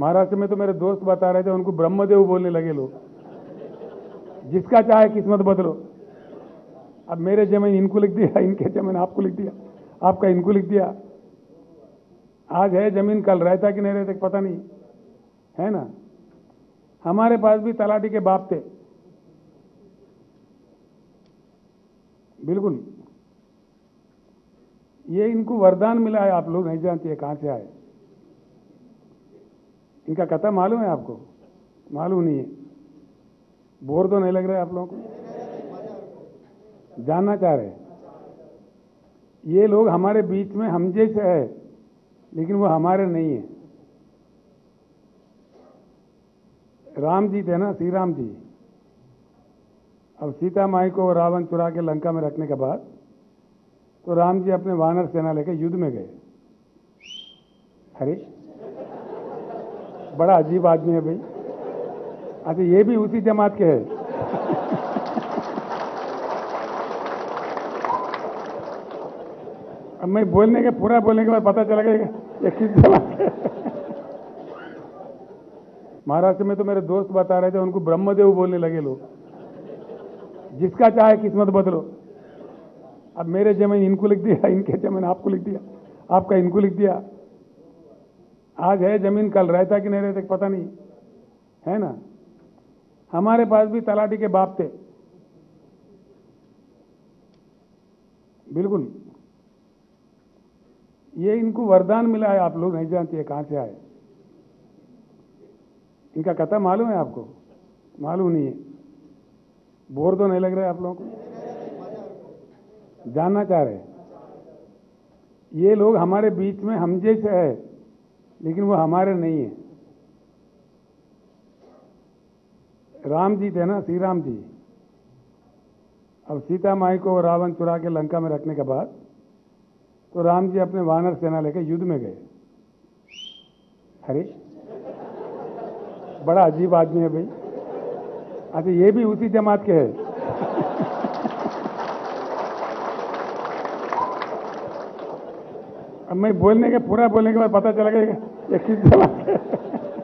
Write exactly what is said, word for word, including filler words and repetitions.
महाराष्ट्र में तो मेरे दोस्त बता रहे थे, उनको ब्रह्मदेव बोलने लगे लोग। जिसका चाहे किस्मत बदलो। अब मेरे जमीन इनको लिख दिया, इनके जमीन आपको लिख दिया, आपका इनको लिख दिया। आज है जमीन, कल रहता कि नहीं रहता पता नहीं, है ना। हमारे पास भी तलाटी के बाप थे, बिल्कुल। ये इनको वरदान मिला है, आप लोग नहीं जानते है कहां से आए। इनका कथा मालूम है आपको? मालूम नहीं है। बोर तो नहीं लग रहा है आप लोगों को? जानना चाह रहे हैं? ये लोग हमारे बीच में हम जैसे है, लेकिन वो हमारे नहीं है। राम जी थे ना, श्री राम जी। अब सीता माई को रावण चुरा के लंका में रखने के बाद तो राम जी अपने वानर सेना लेकर युद्ध में गए। अरे बड़ा अजीब आदमी है भाई। अच्छा, ये भी उसी जमात के है। अब मैं बोलने के पूरा बोलने के बाद पता चला कि ये किस जमात के। महाराष्ट्र में तो मेरे दोस्त बता रहे थे, उनको ब्रह्मदेव बोलने लगे लोग। जिसका चाहे किस्मत बदलो। अब मेरे जमीन इनको लिख दिया, इनके जमीन आपको लिख दिया, आपका इनको लिख दिया। आज है जमीन, कल रहता कि नहीं रहता पता नहीं, है ना। हमारे पास भी तलाटी के बाप थे, बिल्कुल। ये इनको वरदान मिला है, आप लोग नहीं जानते है कहां से आए। इनका कथा मालूम है आपको? मालूम नहीं है। बोर तो नहीं लग रहा है आप लोगों को? जानना चाह रहे हैं? ये लोग हमारे बीच में हम जैसे है, लेकिन वो हमारे नहीं है। राम जी थे ना, श्री राम जी। अब सीता माई को रावण चुरा के लंका में रखने के बाद तो राम जी अपने वानर सेना लेकर युद्ध में गए। अरे बड़ा अजीब आदमी है भाई। अच्छा, ये भी उसी जमात के है। अब मैं बोलने के पूरा बोलने के बाद पता चला कि ये किस जमात के है।